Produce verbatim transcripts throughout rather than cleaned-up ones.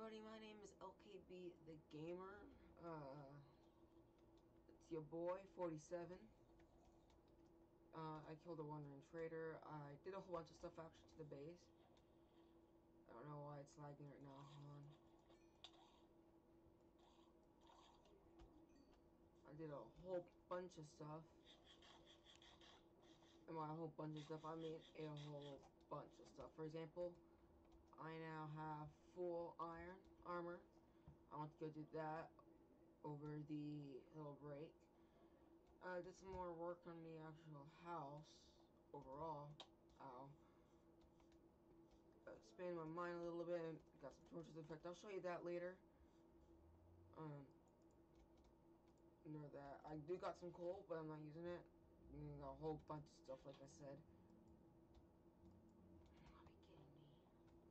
everybody, my name is L K B the Gamer. Uh, it's your boy, forty-seven. Uh, I killed a wandering trader. I did a whole bunch of stuff actually to the base. I don't know why it's lagging right now. Hold on. I did a whole bunch of stuff. And by a whole bunch of stuff, I mean a whole bunch of stuff. For example, I now have full iron armor. I want to go do that over the little break. I uh, did some more work on the actual house overall. Ow. Uh, expanded my mind a little bit and got some torches. In fact, I'll show you that later. Um, ignore that. I do got some coal, but I'm not using it. You got a whole bunch of stuff, like I said. Are you kidding me?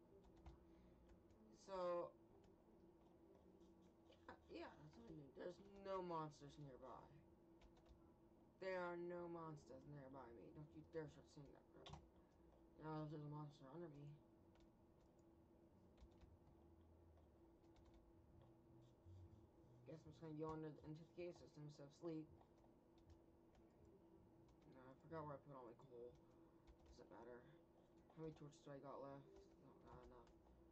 So, yeah, yeah, that's what I mean. There's no monsters nearby. There are no monsters nearby me. Don't you dare start saying that, bro. Now there's a monster under me. Guess I'm just gonna go into, into the cave system instead of sleep. No, I forgot where I put all my coal. Doesn't matter. How many torches do I got left? No, not enough.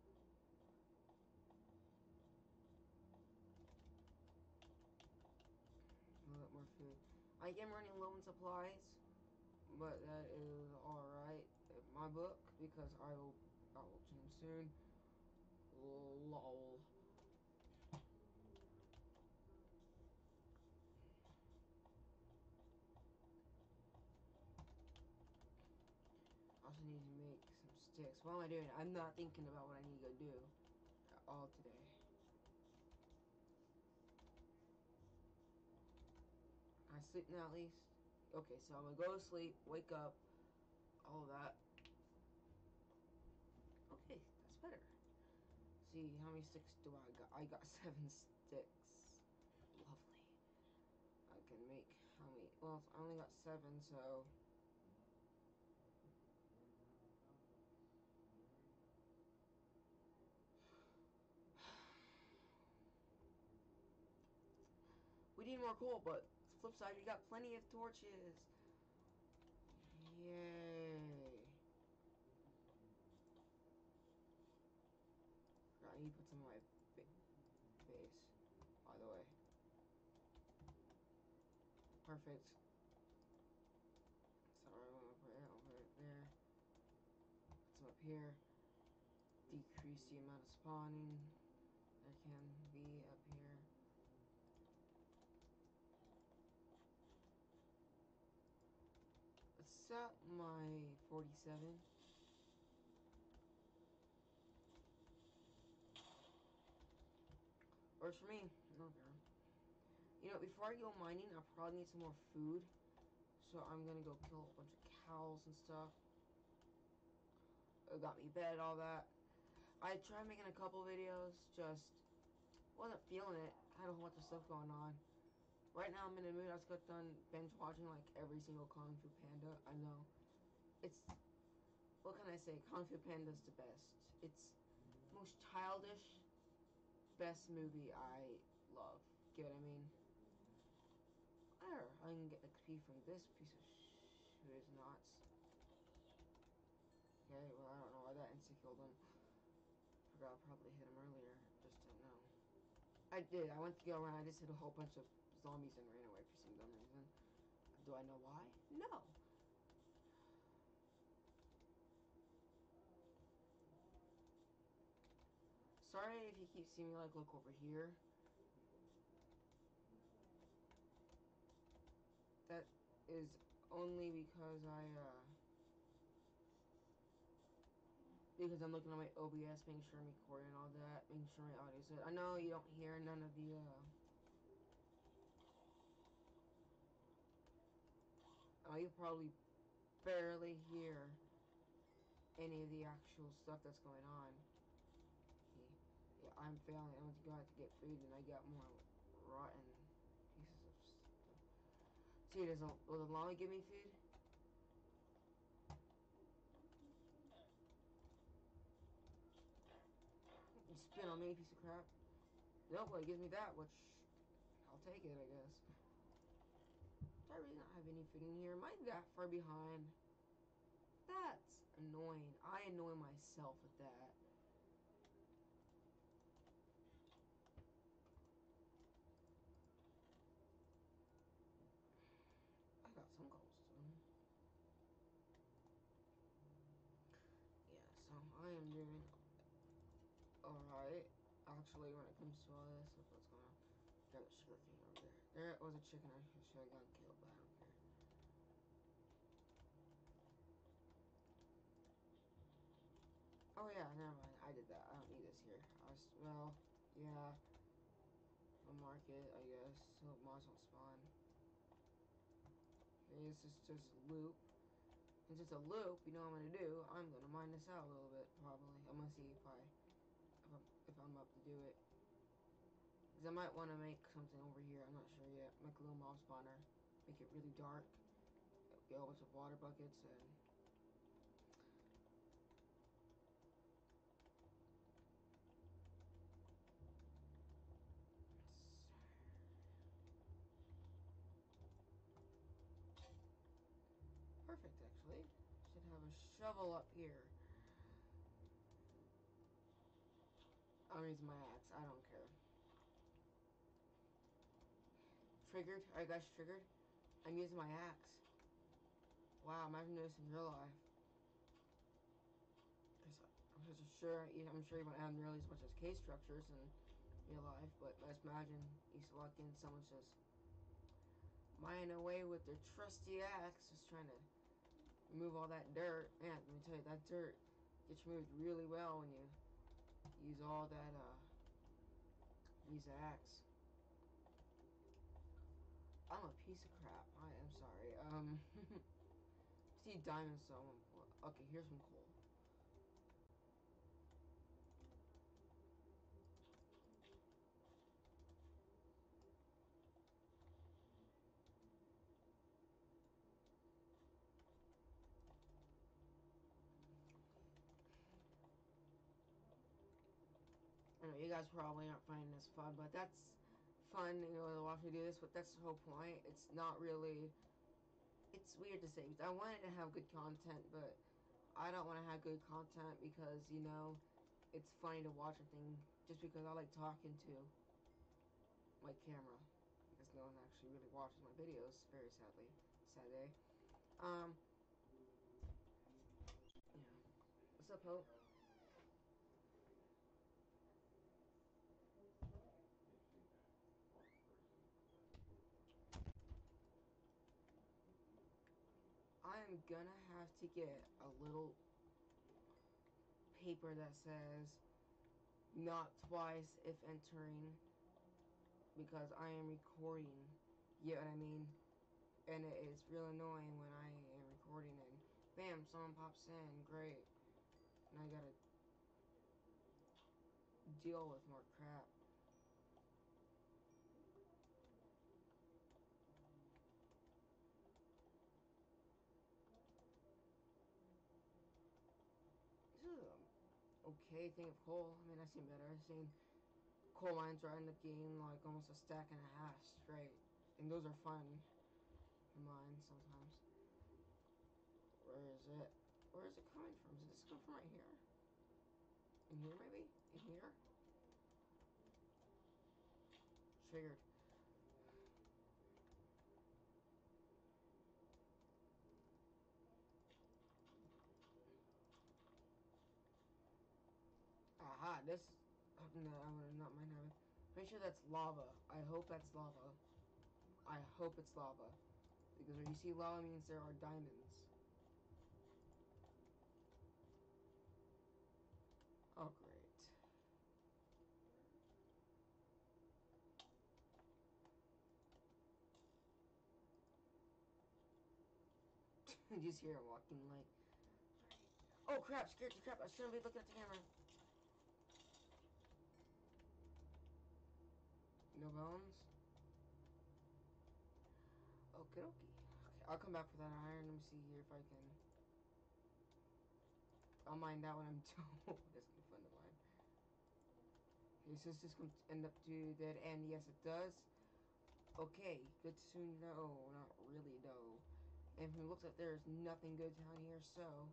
A little bit more food. I am running low on supplies, but that is alright in my book because I will I will change soon. Lol. I also need to make some sticks. What am I doing? I'm not thinking about what I need to go do at all today. Can I sleep now at least? Okay, so I'm gonna go to sleep, wake up, all of that. Okay, that's better. See, how many sticks do I got? I got seven sticks. Lovely. I can make how many? Well, I only got seven, so we need more coal, but flip side, we got plenty of torches. Yay. I need to put some of my ba base, by the way. Perfect. Sorry, I'm gonna put it, I'll put it there. Put some up here. Decrease the amount of spawning there can be up here. Let's set my forty-seven. Works for me. No care. You know, before I go mining, I probably need some more food. So I'm gonna go kill a bunch of cows and stuff. It got me bed, all that. I tried making a couple videos, just wasn't feeling it. Had a whole bunch of stuff going on. Right now I'm in the mood. I just got done binge watching like every single Kung Fu Panda. I know. It's, what can I say? Kung Fu Panda's the best. It's the most childish, best movie I love. Get what I mean? There, I can get X P from this piece of sh who is nuts. Okay, well I don't know why that insta killed him. Forgot I probably hit him earlier. Just don't know. I did. I went to go around. I just hit a whole bunch of zombies and ran away for some dumb reason. Do I know why? No. Sorry if you keep seeing me like look over here. That is only because I uh because I'm looking at my O B S, making sure I'm recording and all that, making sure my audio's good. I know you don't hear none of the uh oh, you probably barely hear any of the actual stuff that's going on. Yeah, I'm failing. I went to go out to get food and I got more rotten pieces of stuff. See, does will the llama give me food? spin on me, piece of crap. Nope, well, it gives me that, which I'll take it, I guess. Do I really not have anything in here? Am I that far behind? That's annoying. I annoy myself with that. I got some cobblestone. Yeah, so I am doing alright. Actually, when it comes to all this, look what's going on. Got a sugar cane over there. There was a chicken I should have gotten killed, but I don't care. Oh yeah, never mind. I did that. I don't need this here. I was, well, yeah. I'll mark it, I guess. So might as well spawn. Okay, this is just a loop. Since it's a loop, you know what I'm gonna do? I'm gonna mine this out a little bit, probably. I'm gonna see if I, if I'm, if I'm up to do it. Because I might want to make something over here. I'm not sure yet. Make a little mob spawner. Make it really dark. Get a whole bunch of water buckets and... Perfect, actually. Should have a shovel up here. I'm using my axe. I don't care. Triggered? Are you guys triggered? I'm using my axe. Wow, I'm having this in real life. Cause I'm just sure, I'm sure you won't have nearly as much as cave structures in real life, but let's imagine you walk in, someone's just mining away with their trusty axe, just trying to remove all that dirt. Man, let me tell you, that dirt gets removed really well when you use all that, uh, use the axe. I'm a piece of crap. I am sorry. Um, see diamonds, so okay, here's some coal. I know you guys probably aren't finding this fun, but that's fun, you know, to watch me do this, but that's the whole point. It's not really, it's weird to say, because I wanted to have good content, but I don't want to have good content because, you know, it's funny to watch a thing just because I like talking to my camera, because no one actually really watches my videos, very sadly, sad day. Um, yeah. What's up, Hope? I'm gonna have to get a little paper that says not twice if entering, because I am recording, you know what I mean? And it is real annoying when I am recording and bam, someone pops in, great. And I gotta deal with more crap. This is an okay thing of coal. I mean, I've seen better. I've seen coal mines where I end up getting like almost a stack and a half straight. And those are fun to mine sometimes. Where is it? Where is it coming from? Is this coming from right here? In here, maybe? In here? Triggered. Aha, this... No, I would not mind having... Pretty sure that's lava. I hope that's lava. I hope it's lava. Because when you see lava means there are diamonds. Oh, great. You just hear it walking like... Oh crap, scared you crap. I shouldn't be looking at the camera. No bones? Okie dokie. Okay, I'll come back for that iron. Let me see here if I can... I'll mine that when I'm done. That's gonna be fun to mine. Is this just going to end up to dead end? Yes, it does. Okay, good to know. Not really, though. And from it looks like there's nothing good down here, so...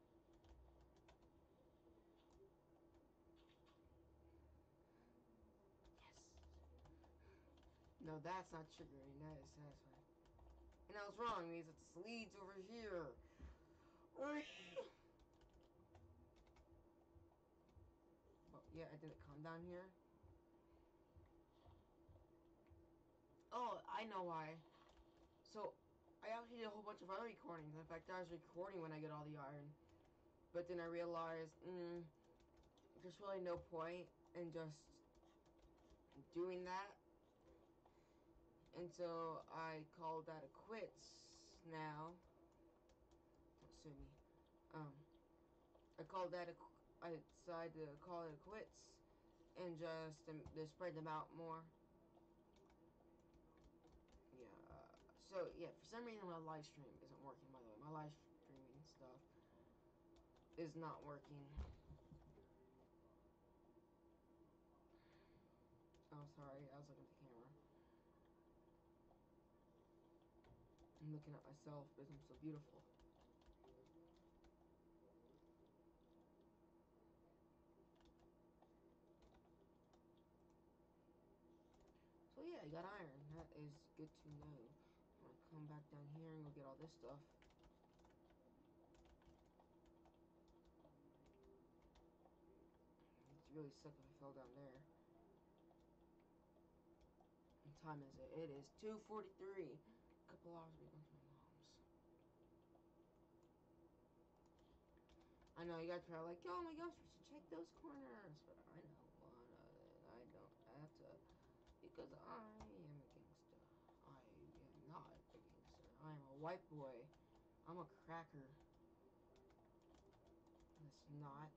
Yes! No, that's not triggering. That is satisfying. And I was wrong. It means it leads over here. Oh, yeah, I didn't come down here. Oh, I know why. So, I actually did a whole bunch of other recordings. In fact, I was recording when I get all the iron. But then I realized, mm, there's really no point in just doing that. And so I called that a quits now. Don't sue me. Um, I called that a, I decided to call it a quits and just, um, to spread them out more. Yeah, uh, so yeah, for some reason my live stream isn't working, by the way. My live streaming stuff is not working. Oh, sorry, I was looking at the camera. I'm looking at myself because I'm so beautiful. So yeah, I got iron. That is good to know. I'm gonna come back down here and go get all this stuff. It's really suck if I fell down there. What time is it? It is two forty-three. A couple hours we're going to my mom's. I know, you guys are like, oh my gosh, we should check those corners. But I don't wanna, I don't have to, because I am a gangster. I am not a gangster. I am a white boy. I'm a cracker. It's not.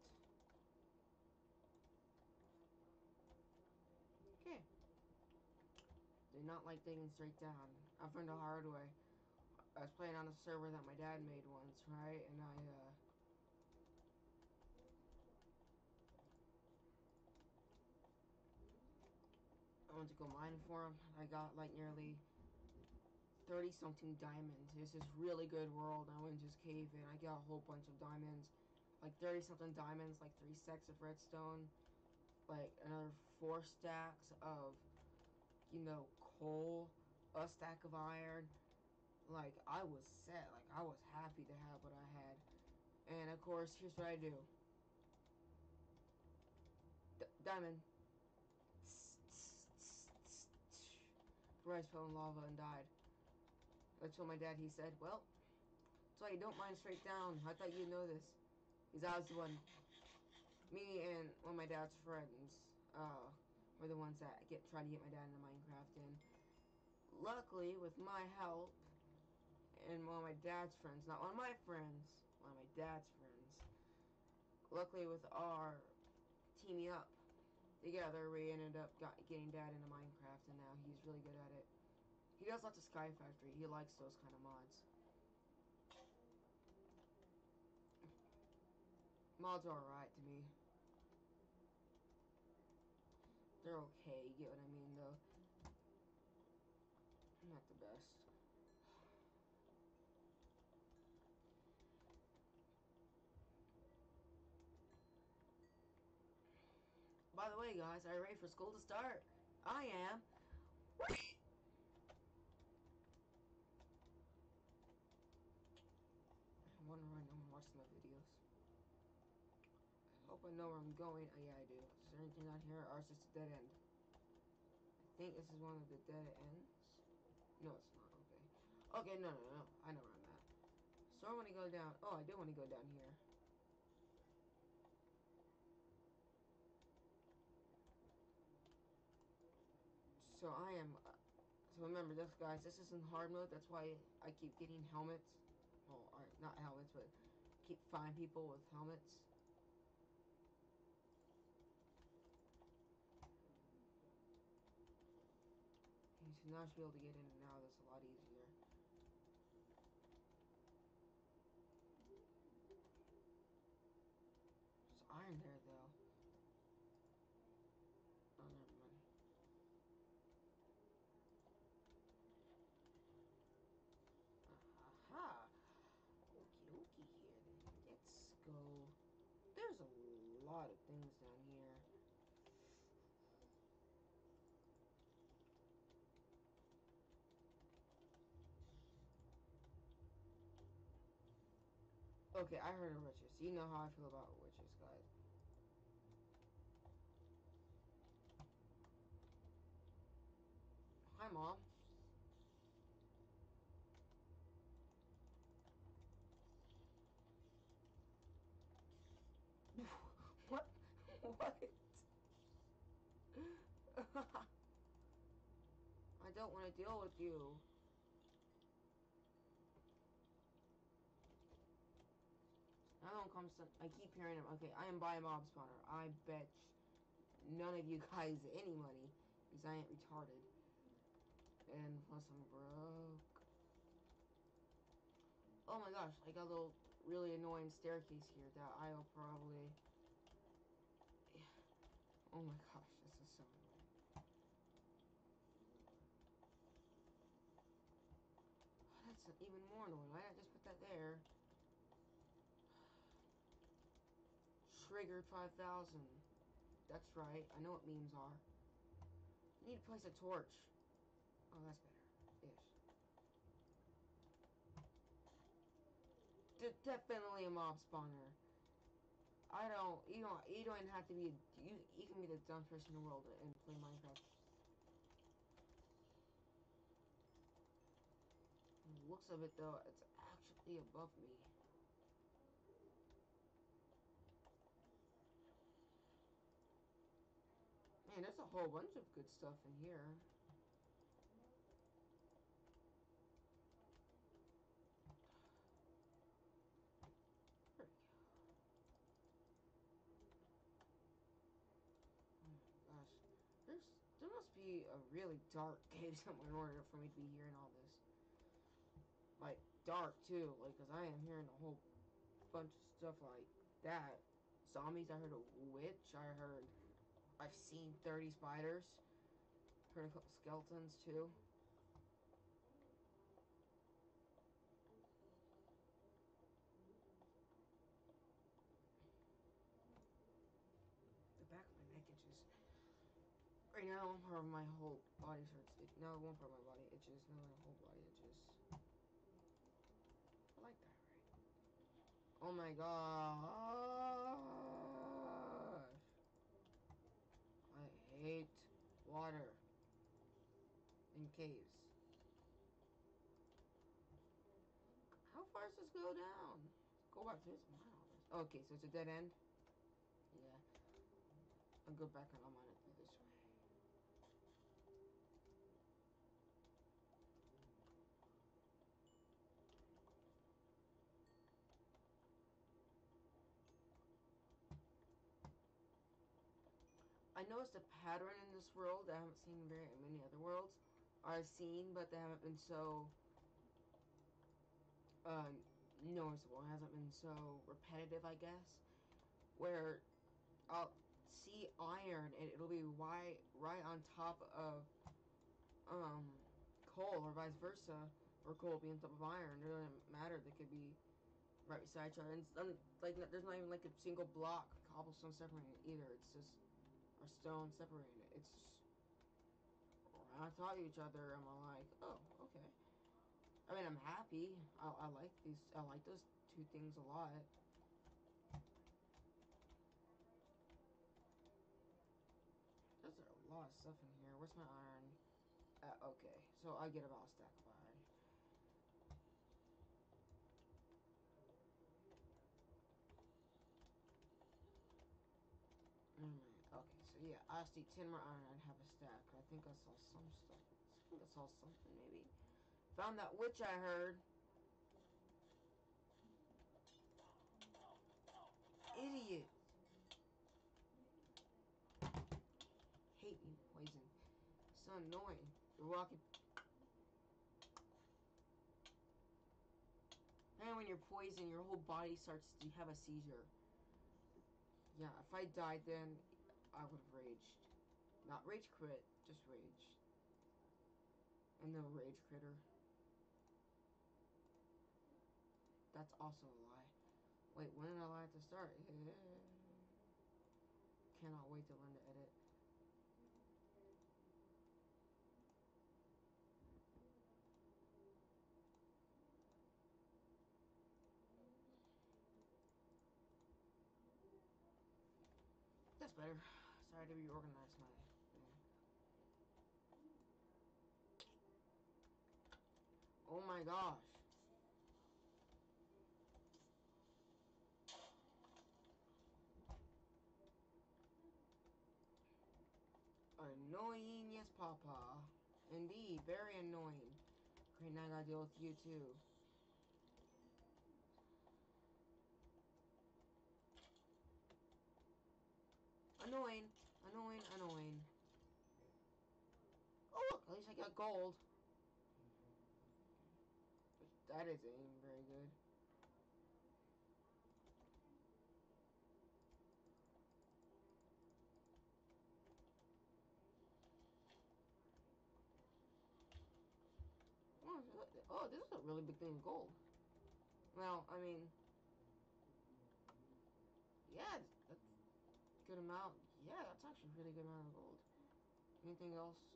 Okay. Do not like digging straight down. I've learned the hard way. I was playing on a server that my dad made once, right? And I, uh... I went to go mine for him. I got, like, nearly thirty-something diamonds. It's this really good world. I went to his cave and I got a whole bunch of diamonds. Like, thirty-something diamonds, like, three stacks of redstone. Like, another four stacks of, you know, coal. A stack of iron. Like, I was set. Like, I was happy to have what I had. And, of course, here's what I do. D diamond. Bryce fell in lava and died. I told my dad, he said, well, that's why you don't mine straight down. I thought you'd know this. Because I was the one, me and one of my dad's friends, uh, were the ones that get try to get my dad into Minecraft. And luckily, with my help, and one of my dad's friends, not one of my friends, one of my dad's friends, luckily with our teaming up together, we ended up got, getting dad into Minecraft, and now he's really good at it. He does lots of Sky Factory. He likes those kind of mods. Mods are alright to me. They're okay, you get what I mean, though. Not the best. By the way, guys, are you ready for school to start? I am. I wonder why no one watches my videos. I hope I know where I'm going. Oh, yeah, I do. Is there anything out here, or is this a dead end? I think this is one of the dead ends. No, it's not. Okay. Okay, no, no, no. I know where I'm at. So I want to go down. Oh, I do want to go down here. So I am. Uh, so remember this, guys. This is in hard mode. That's why I keep getting helmets. Well, alright, not helmets, but keep finding people with helmets. You should now be able to get in and out. That's a lot easier. There's iron there, though. Okay, I heard of witches. You know how I feel about witches, guys. Hi, Mom. What? What? I don't want to deal with you. Another one comes to, I keep hearing him. Okay, I am by a mob spawner. I bet none of you guys any money because I ain't retarded. And plus I'm broke. Oh my gosh, I got a little really annoying staircase here that I'll probably... Oh my gosh, this is so annoying. Oh, that's even more annoying. Why did I just put that there? Triggered five thousand. That's right. I know what memes are. I need to place a torch. Oh, that's better. Ish. D definitely a mob spawner. I don't. You don't. You don't even have to be. You. You can be the dumbest person in the world and play Minecraft. The looks of it though, it's actually above me. Man, there's a whole bunch of good stuff in here. There we go. Oh my gosh. There's there must be a really dark cave somewhere in order for me to be hearing all this. Like dark too, like because I am hearing a whole bunch of stuff like that. Zombies, I heard a witch, I heard I've seen thirty spiders. Heard a couple skeletons too. The back of my neck itches. Right now, one part of my whole body starts. It, no, one part of my body itches. No, my whole body itches. I like that, right? Oh my gosh! I hate water in caves. How far does this go down? Go back to this mile. Okay, so it's a dead end. Yeah, I'll go back and I'm on it through this way. I noticed a pattern in this world that I haven't seen in very many other worlds. I've seen, but they haven't been so uh, noticeable. It hasn't been so repetitive, I guess. Where I'll see iron and it'll be right, right on top of um, coal, or vice versa, or coal being on top of iron. It doesn't matter. They could be right beside each other. And um, like, there's not even like a single block of cobblestone separating it either. It's just or stone separating it. It's just right on top of each other. And I'm like, oh, okay. I mean, I'm happy. I, I like these. I like those two things a lot. There's a lot of stuff in here. Where's my iron? Uh, okay, so I get about a stack of iron. Mm, okay, so yeah, I just need ten more iron and have a stack. I think I saw some stuff. I think I saw something maybe. Found that witch I heard. Idiot. Hate you, poison. So annoying. You're walking. And when you're poisoned, your whole body starts to have a seizure. Yeah, if I died then, I would have raged. Not rage quit, just rage. And no rage critter. That's also a lie. Wait, when did I lie at the start? Yeah. Cannot wait to learn to edit. better. Sorry to reorganize my thing. Oh my gosh. Annoying, yes, Papa. Indeed, very annoying. Great, now I gotta deal with you too. Annoying, annoying, annoying. Oh look, at least I got gold. That isn't very good. Oh, this is a really big thing of gold. Well, I mean, yeah, that's a good amount. Yeah, that's actually a really good amount of gold. Anything else?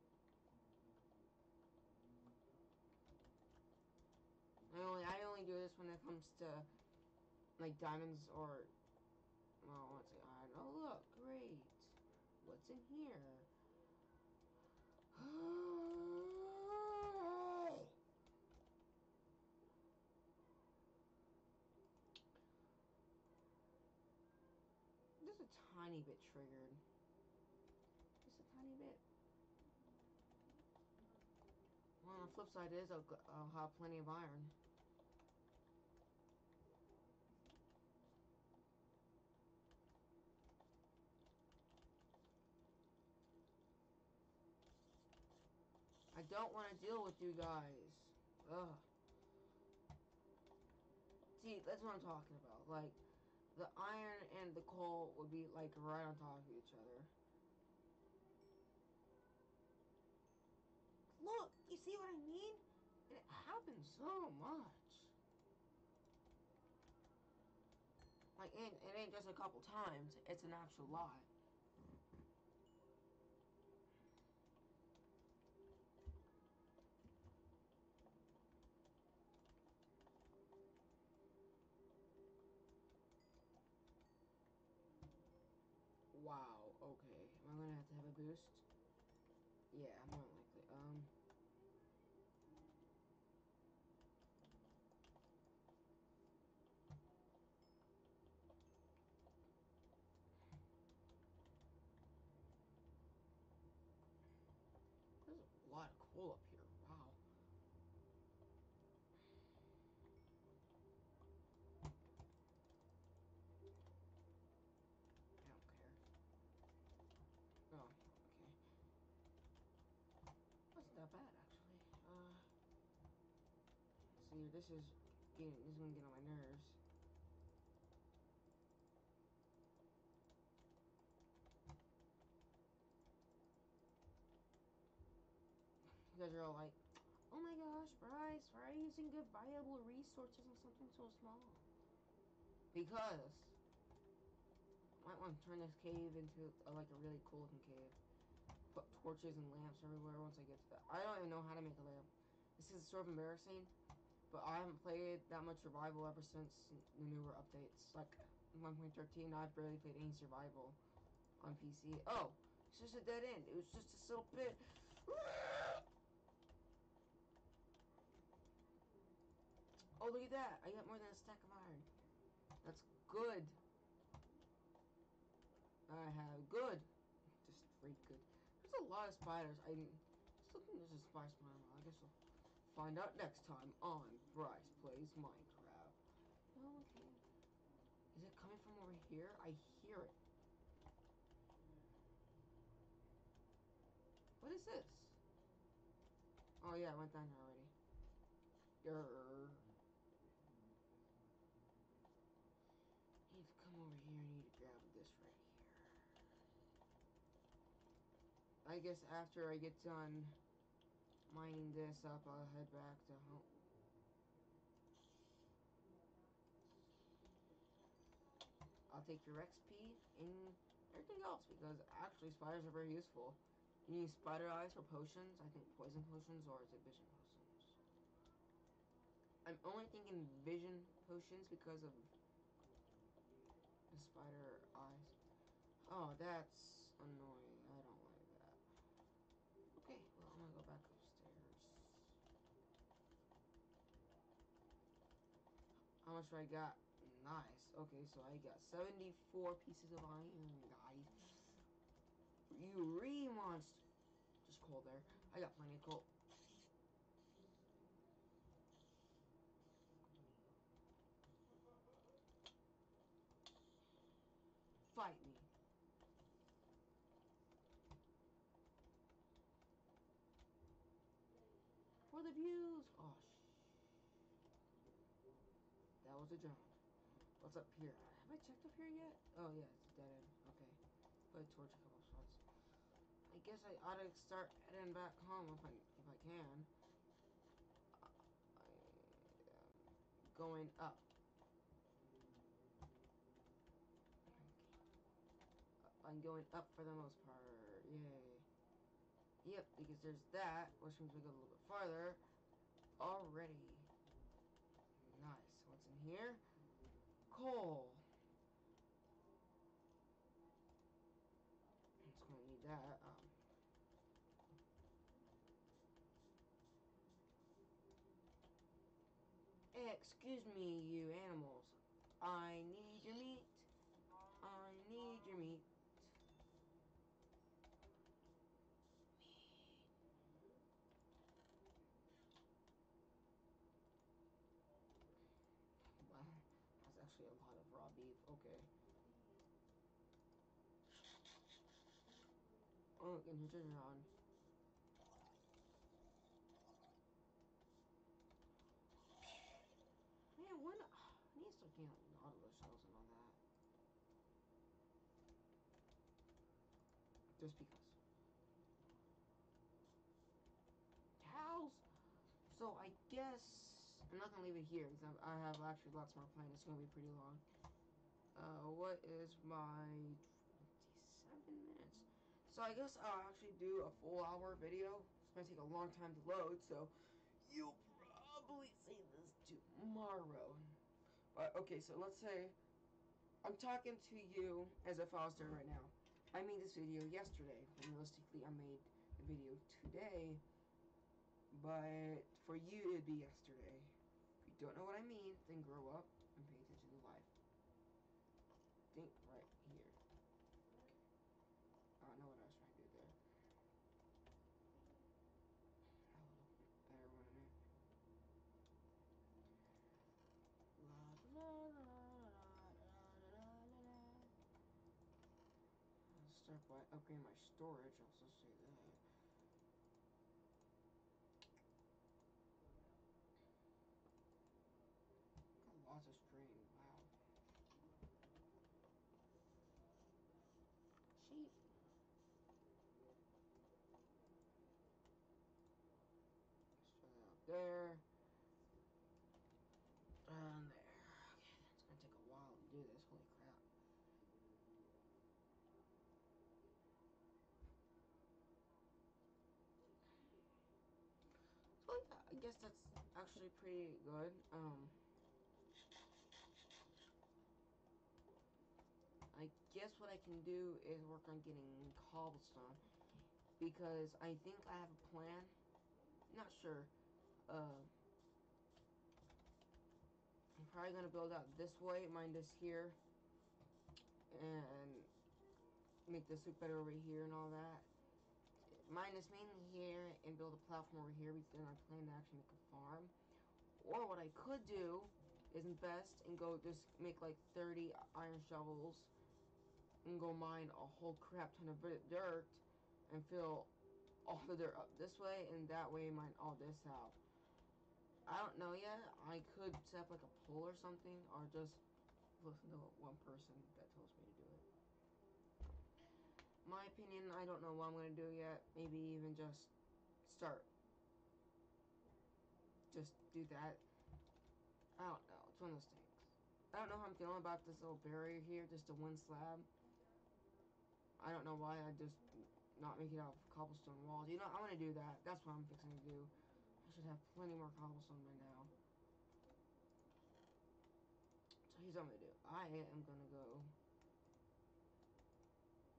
I only I only do this when it comes to like diamonds or well, let's see. I oh look, great. What's in here? Just a tiny bit triggered. Just a tiny bit. Well, on the flip side is I'll, I'll have plenty of iron. I don't want to deal with you guys. Ugh. See, that's what I'm talking about. Like, the iron and the coal would be, like, right on top of each other. Look! You see what I mean? It happens so much. Like, it, it ain't just a couple times. It's an actual lot. Wow, okay. Am I gonna have to have a boost? Yeah, more likely. Um... There's a lot of coal up here. Wow. I don't care. Oh, okay. Wasn't that bad, actually. Uh... See, this is getting, this is gonna get on my nerves. You guys are all like, oh my gosh, Bryce, why are you using good viable resources on something so small? Because I might want to turn this cave into a, like a really cool looking cave. Put torches and lamps everywhere once I get to that. I don't even know how to make a lamp. This is sort of embarrassing, but I haven't played that much survival ever since the newer updates. Like one point thirteen, I've barely played any survival on P C. Oh, it's just a dead end. It was just this little bit. Oh, look at that. I got more than a stack of iron. That's good. I have good. Just very good. There's a lot of spiders. I still think there's a spider spider. I guess we'll find out next time on Bryce Plays Minecraft. Oh, okay. Is it coming from over here? I hear it. What is this? Oh yeah, I went down here already. Grrr. I need to come over here. I need to grab this right here. I guess after I get done mining this up, I'll head back to home. I'll take your X P and everything else because actually spiders are very useful. You need spider eyes for potions. I think poison potions or is it vision potions? I'm only thinking vision potions because of the spider eyes. Oh, that's annoying. I don't like that. Okay, well, I'm gonna go back upstairs. How much do I got? Nice. Okay, so I got seventy-four pieces of iron, guys. You re-monster. Just coal there. I got plenty of coal. Fight me. For the views. Oh, sh. That was a jump. What's up here? Have I checked up here yet? Oh, yeah, it's a dead end. Okay. Put a torch a couple of spots. I guess I ought to start heading back home if I if I can. I am going up. I'm going up for the most part. Yay. Yep, because there's that, which means we go a little bit farther. Already. Nice. What's in here? Coal. It's going to need that. Um, excuse me, you animals. I need your meat. I need your meat. Meat. Wow. That's actually a lot of raw beef. Okay. Oh, and you turn around. Man, when I need to start getting like Nautilus shells and all that. Just because. Cows. So I guess I'm not gonna leave it here because I have actually lots more planned. It's gonna be pretty long. Uh, what is my twenty-seven minutes? So I guess I'll actually do a full hour video. It's gonna take a long time to load, so you'll probably see this tomorrow. But okay, so let's say I'm talking to you as if I was there right now. I made this video yesterday. Realistically, I made the video today, but for you it'd be yesterday. If you don't know what I mean, then grow up and pay attention to life. Think right here. Okay. I don't know what I was trying to do there. A little bit better one in it. La la la la la la la la. I'll start by upgrading my storage. I'll also say that. Got lots of string. Wow. Sheep. Let's try that up there. And there. Okay, it's gonna take a while to do this. Holy crap. So yeah, I guess that's actually pretty good. Um, I guess what I can do is work on getting cobblestone because I think I have a plan. Not sure. Uh, I'm probably gonna build out this way, mine this here, and make this look better over here and all that. Mine is mainly here and build a platform over here because then I plan to actually make a farm. Or what I could do is invest and go just make like thirty iron shovels and go mine a whole crap ton of dirt and fill all the dirt up this way and that way mine all this out. I don't know yet. I could set up like a poll or something or just listen to one person that tells me to do it. My opinion, I don't know what I'm going to do yet. Maybe even just start. Just do that. I don't know. It's one of those things. I don't know how I'm feeling about this little barrier here, just a one slab. I don't know why I just not make it out of cobblestone walls. You know, I want to do that. That's what I'm fixing to do. I should have plenty more cobblestone by now. So here's what I'm going to do. I am going to go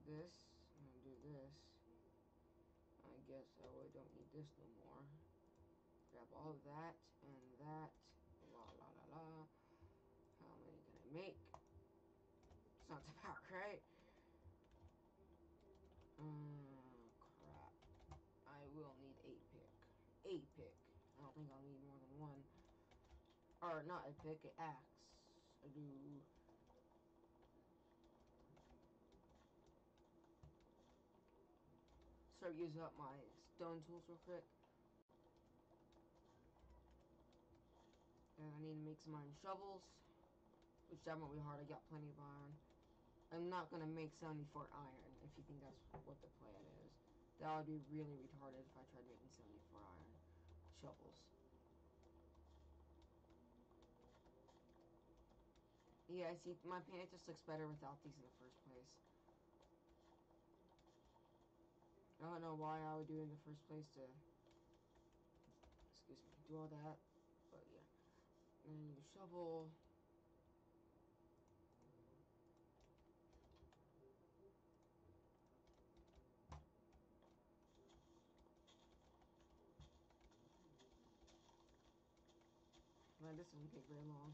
this. I'm gonna do this. I guess I really don't need this no more. Grab all of that and that. La la la la. How many can I make? Sounds about right. Um, crap. I will need a pick. A pick. I don't think I'll need more than one. Or not a pick, an axe. I do. Start using up my stone tools real quick. And I need to make some iron shovels. Which that won't be hard, I got plenty of iron. I'm not gonna make seventy-four iron if you think that's what the plan is. That would be really retarded if I tried making seventy-four iron shovels. Yeah, I see, my paint just looks better without these in the first place. I don't know why I would do it in the first place to, excuse me, do all that, but yeah. And I need a shovel. Man, this doesn't take very long.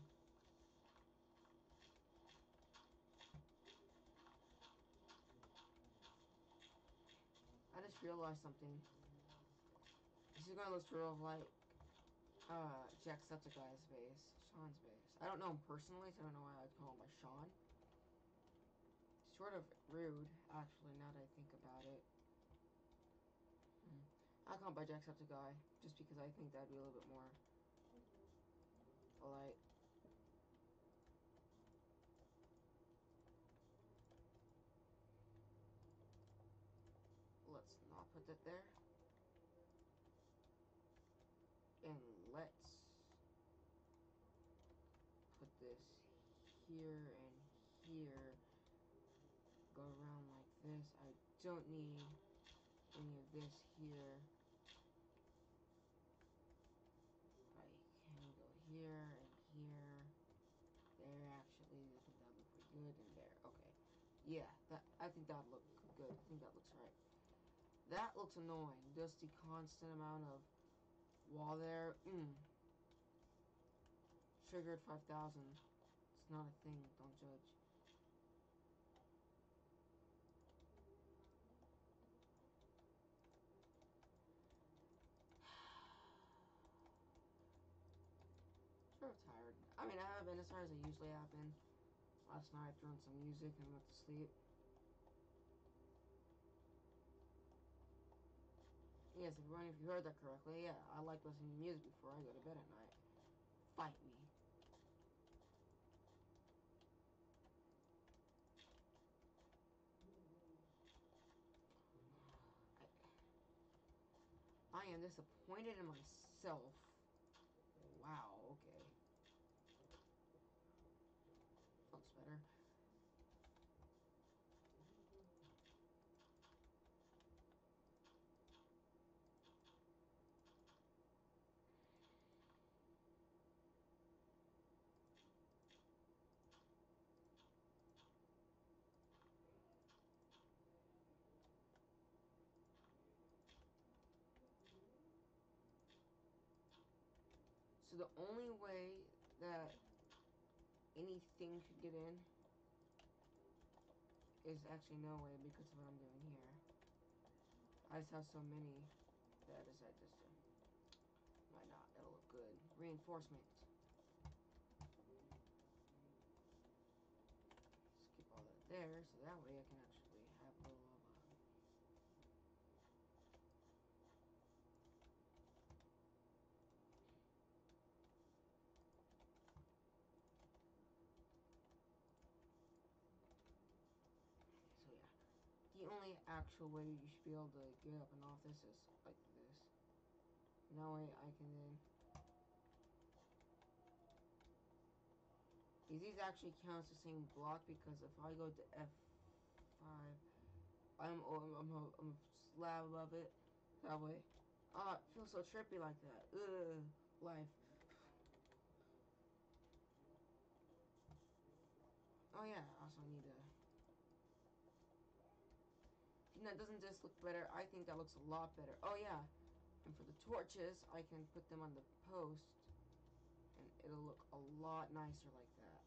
I just realized something. This is gonna look sort of like uh, Jacksepticeye's base, Sean's base. I don't know him personally, so I don't know why I'd call him by Sean. Sort of rude, actually, now that I think about it. Hmm. I'll call him by Jacksepticeye, just because I think that'd be a little bit more polite. Let's not put that there. And let's put this here and here. Go around like this. I don't need any of this here. I can go here and here. There, actually, I think that would look pretty good. And there, okay. Yeah, that I think that would look good. I think that looks right. That looks annoying. Just the constant amount of wall there. Mm. Triggered five thousand. It's not a thing. Don't judge. Sort of tired. I mean, I haven't been as tired as I usually have been. Last night I threw on some music and went to sleep. Yes, everyone, if you heard that correctly, yeah, I like listening to music before I go to bed at night. Fight me. I, I am disappointed in myself. Wow, okay. Looks better. So the only way that anything could get in is actually no way because of what I'm doing here. I just have so many that I decided just to, why not? It'll look good. Reinforcement. Skip all that there, so that way I can actually have a little of a... So yeah. The only actual way you should be able to get up and off this is like this. That way I can then... These actually counts the same block because if I go to F five, I'm, I'm, I'm, a, I'm a slab above it. That way. Ah, oh, it feels so trippy like that. Ugh, life. Oh yeah, I also need to... Now, doesn't this look better? I think that looks a lot better. Oh yeah, and for the torches, I can put them on the post, and it'll look a lot nicer like that.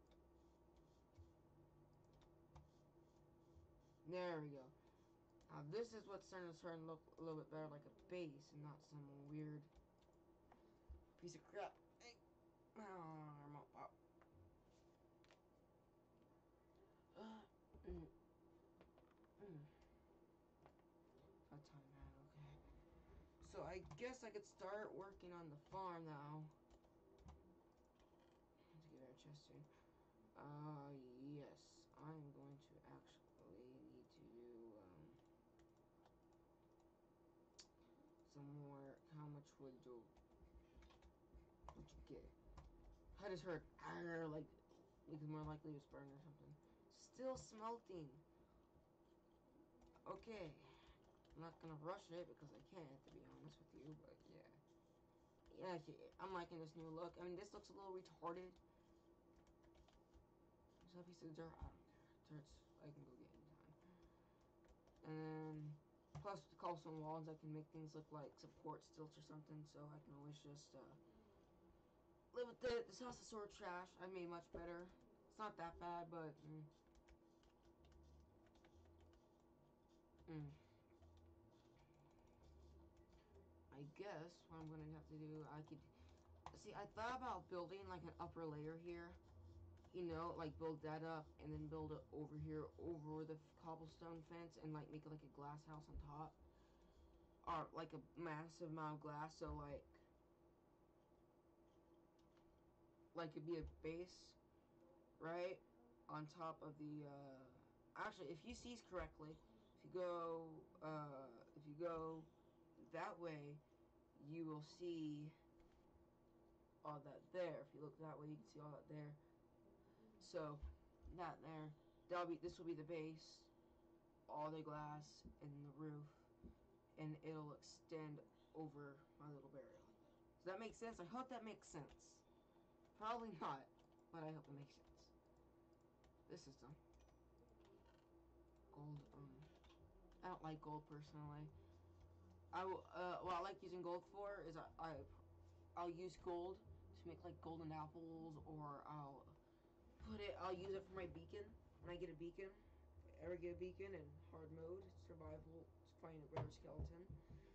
There we go. Now this is what's starting to start to look a little bit better, like a base, and not some weird piece of crap. Hey, oh, remote pop. Uh, mm, mm. What time, man? Okay. So I guess I could start working on the farm now. Let's get our chest soon. Uh, yes, I'm going to actually need to do um some more. How much wood do would you get? I just heard arr, like like more likely it's burned or something. Still smelting. Okay, I'm not gonna rush it because I can't, to be honest with you. But yeah, yeah, I'm liking this new look. I mean, this looks a little retarded. There's a piece of dirt. I don't care. Dirt's I can go get anytime. And then plus with the cobblestone walls, I can make things look like support stilts or something. So I can always just uh, live with it. This house is sort of trash. I made much better. It's not that bad, but. Mm, mm. I guess what I'm gonna have to do, I could see. I thought about building like an upper layer here, you know, like build that up and then build it over here over the cobblestone fence and like make it like a glass house on top, or like a massive amount of glass. So like, like it'd be a base, right, on top of the. Uh, actually, if you see correctly, if you go, uh, if you go that way, you will see all that there. If you look that way, you can see all that there. So that there, that'll be this will be the base, all the glass and the roof, and it'll extend over my little barrier. Does that make sense? I hope that makes sense. Probably not, but I hope it makes sense. This is done. Gold. Um, I don't like gold personally. I will. Uh, what I like using gold for is I, I I'll use gold to make like golden apples, or I'll put it. I'll use it for my beacon when I get a beacon. If I ever get a beacon in hard mode, survival, find a rare skeleton.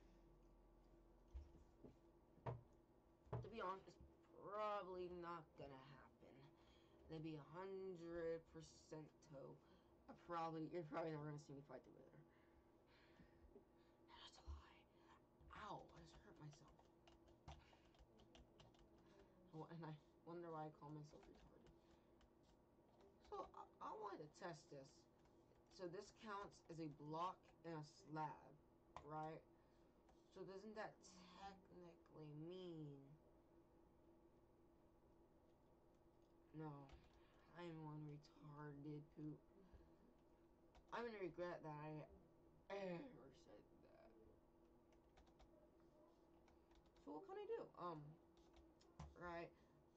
To be honest, it's probably not gonna happen. They'd be a hundred percent toe. I probably you're probably never gonna see me fight the Wither. That's a lie. Ow! I just hurt myself. Oh, and I wonder why I call myself retarded. So I, I wanted to test this. So this counts as a block and a slab, right? So doesn't that technically mean... No, I'm one retarded poop. I'm gonna regret that I ever said that. So what can I do? Um, right.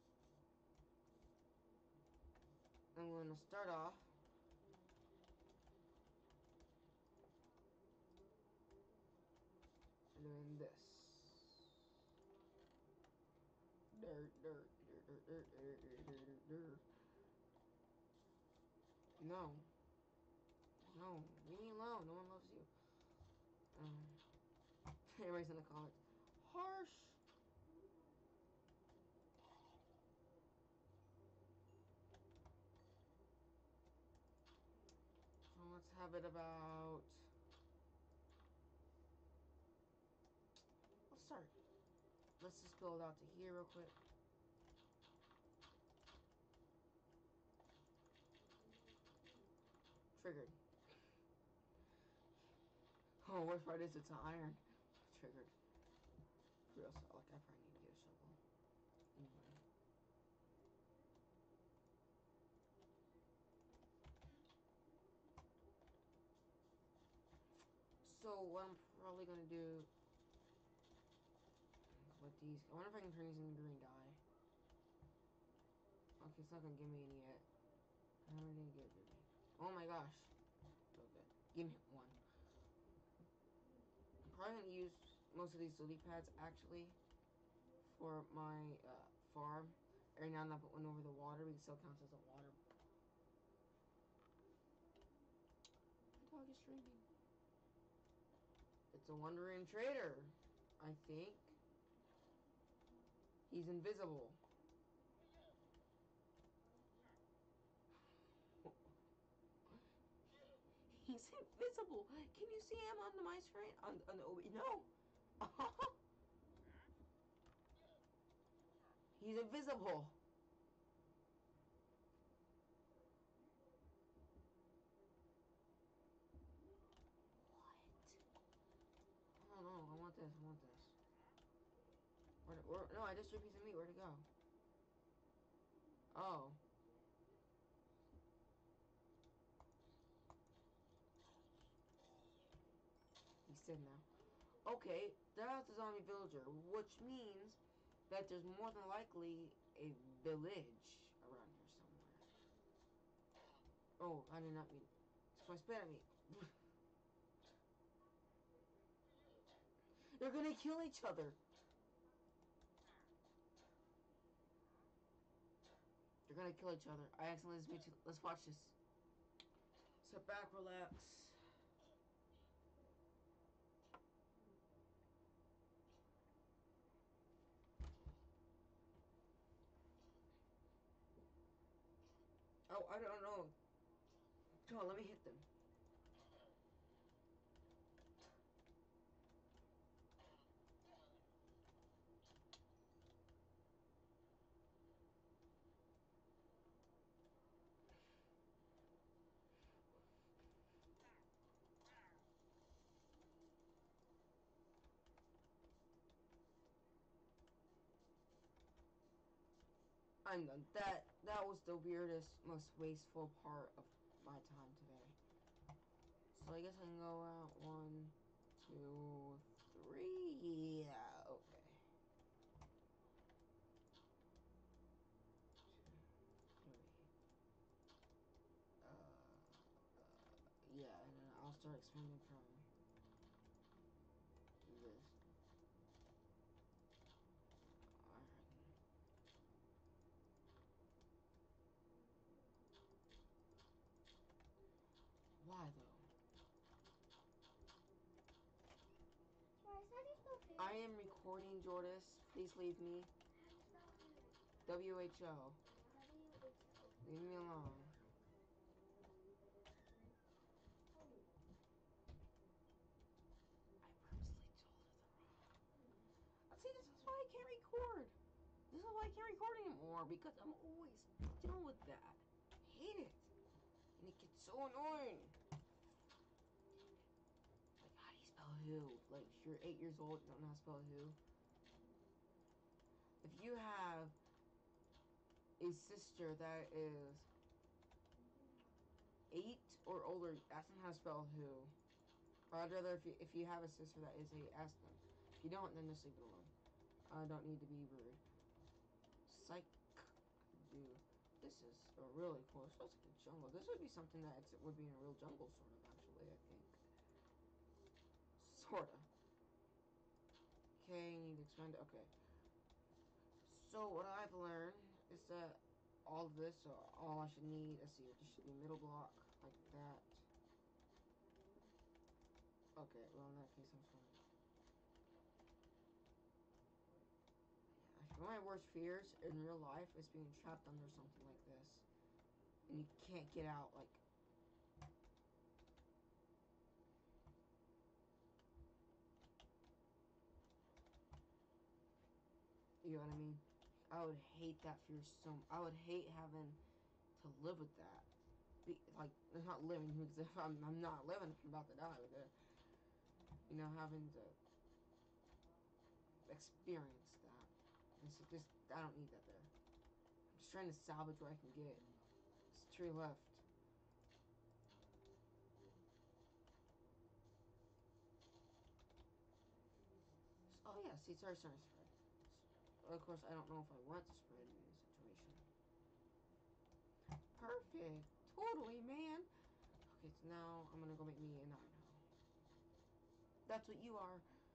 I'm gonna start off doing this. Dirt, dirt, dirt, dirt, dirt, dirt, dirt, dirt, dirt. No. No. Leave me alone. No one loves you. Um, everybody's in the comments. Harsh. So let's have it about... Let's start. Let's just build out to here real quick. Triggered. Oh, worst part is it's an iron. Triggered. For real, so like I probably need to get a shovel. Anyway. So what I'm probably gonna do with these, I wonder if I can turn these into green dye. Okay, it's not gonna give me any yet. How many did it give me? Oh my gosh. Okay, give me one. I'm gonna use most of these lily pads actually for my uh, farm. Every now and then I put one over the water because it still counts as a water. My dog is drinking. It's a wandering trader, I think. He's invisible. He's invisible. Can you see him on my screen? On, on the O B? No. He's invisible. What? Oh no, I want this. I want this. Where, where, no, I just threw a piece of meat. Where'd it go? Oh. He's dead now. Okay, that's a zombie villager, which means that there's more than likely a village around here somewhere. Oh, I did not mean. So I spit at me. They're gonna kill each other. They're gonna kill each other. I accidentally made you. Let's watch this. Sit back, relax. Oh, I don't know. Come on, let me hit them. I'm done. That that was the weirdest, most wasteful part of my time today. So I guess I can go out one, two, three. Yeah, okay. Two, three. Uh, uh, yeah, and then I'll start expanding from this. Alright. Why though? I am recording, Jordis. Please leave me. W H O. Leave me alone. I purposely told her the wrong. See, this is why I can't record. This is why I can't record anymore, because I'm always dealing with that. I hate it. And it gets so annoying. Like, how do you spell who? Like, if you're eight years old, you don't know how to spell who. If you have a sister that is eight or older, ask them how to spell who. Or I'd rather, if you, if you have a sister that is eight, ask them. If you don't, then just leave it alone. I don't need to be rude. Psych. Dude, this is a really cool. It's like a jungle. This would be something that it's, it would be in a real jungle, sort of, actually, I think. Sorta. Okay, need to expand. Okay. So, what I've learned is that all of this, so all I should need, let's see, there should be middle block, like that. Okay, well, in that case, I'm fine. Yeah, one of my worst fears in real life is being trapped under something like this. And you can't get out, like... You know what I mean? I would hate that fear so... I would hate having to live with that. Be, like, not living, because if I'm, I'm not living, I'm about to die with it. You know, having to experience that. It's just, I don't need that there. I'm just trying to salvage what I can get. There's a tree left. Oh yeah, see, sorry, sorry, spread. Of course, I don't know if I want to spread in this situation. Perfect. Totally, man. Okay, so now I'm gonna go make me an iron hoe. That's what you are.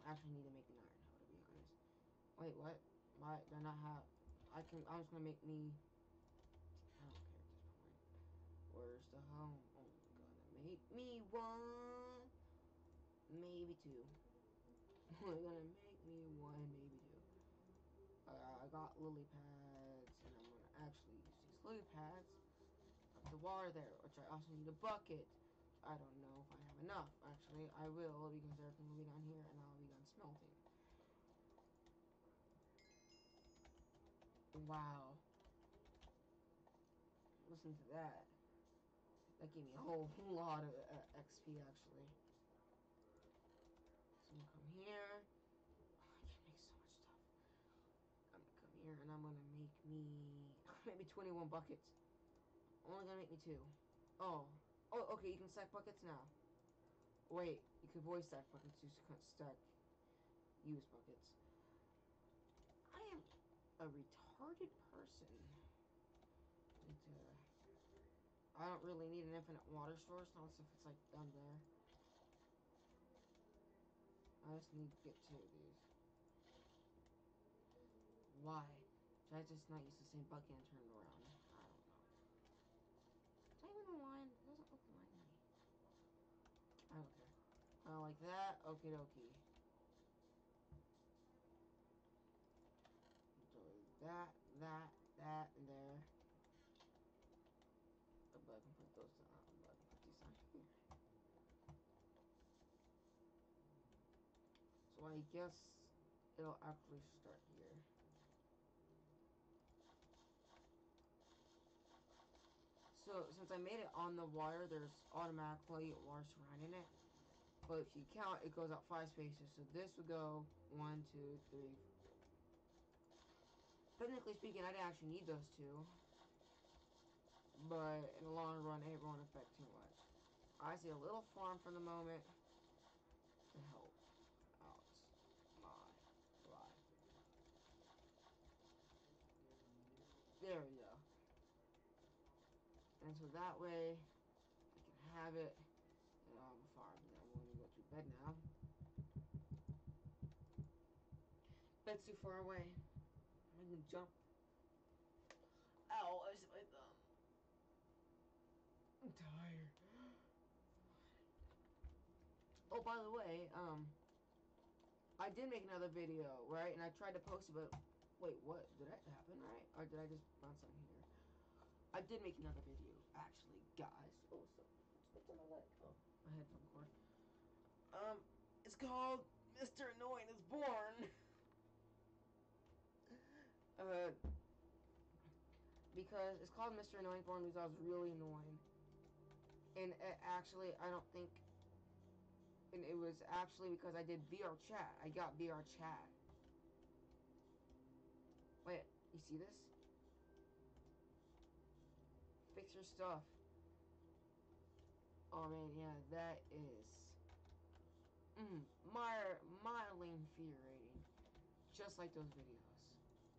don't actually need to make an iron hoe, to be honest. Wait, what? Why do I not have... I can... I'm just gonna make me... I don't care at this point. Where's the home? Oh, gonna make me one. Maybe two. We're gonna make me one, maybe two. Uh, I got lily pads, and I'm gonna actually use these lily pads. Put the water there, which I also need a bucket. I don't know if I have enough. Actually, I will, because everything will be down here, and I'll be done smelting. Wow. Listen to that. That gave me a whole lot of uh, X P, actually. So I'm gonna come here. Oh, I can make so much stuff. I'm gonna come here, and I'm gonna make me... maybe twenty-one buckets. Only gonna make me two. Oh. Oh, okay, you can stack buckets now. Wait, you can voice stack buckets. You can't stack use buckets. I am a retarded person. Need to... I don't really need an infinite water source, not if it's like down there. I just need to get two of these. Why? Should I just not use the same bucket and turn it around? I don't know. Is that even a line? It doesn't look like me. I don't care. Uh, like that. Okie dokie. So that, that, that, and there. But I can put those down. But I can put these down here. So I guess it'll actually start here. So since I made it on the wire, there's automatically water surrounding it. But if you count, it goes out five spaces. So this would go one, two, three. Technically speaking, I didn't actually need those two. But in the long run, it won't affect too much. I see a little farm for the moment to help out my life. There we go. And so that way, I can have it. And I'll have a farm. And I'm going to go to bed now. Bed's too far away. I'm going to jump. Ow, I see my thumb. I'm tired. Oh, by the way, um, I did make another video, right? And I tried to post it, but wait, what? Did that happen, right? Or did I just bounce something here? I did make another video, actually, guys. Oh, so what's on my leg? Oh, my headphone cord. Um, it's called Mister Annoying is Born. uh, because it's called Mister Annoying is Born because I was really annoying, and it actually, I don't think. And it was actually because I did V R chat. I got V R chat. Wait, you see this? Fix your stuff. Oh man, yeah, that is mm, my mildly infuriating. Just like those videos.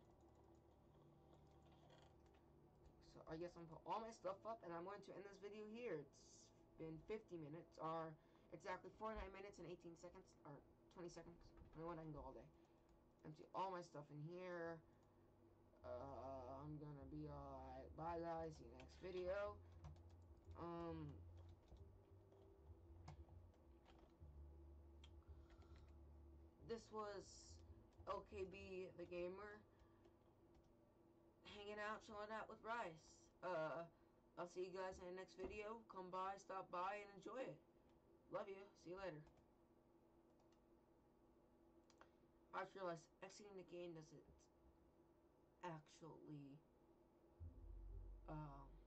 So I guess I'm gonna put all my stuff up and I'm going to end this video here. It's been fifty minutes, or exactly forty-nine minutes and eighteen seconds, or twenty seconds. I mean, I can go all day. Empty all my stuff in here. Uh, I'm gonna be alright. Bye guys, see you next video. Um, this was L K B the Gamer, hanging out, chilling out with Rice. Uh, I'll see you guys in the next video. Come by, stop by, and enjoy it. Love you. See you later. I just realized exiting the game doesn't actually, um,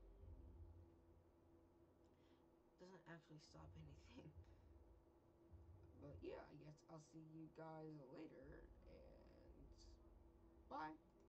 doesn't actually stop anything. But yeah, I guess I'll see you guys later.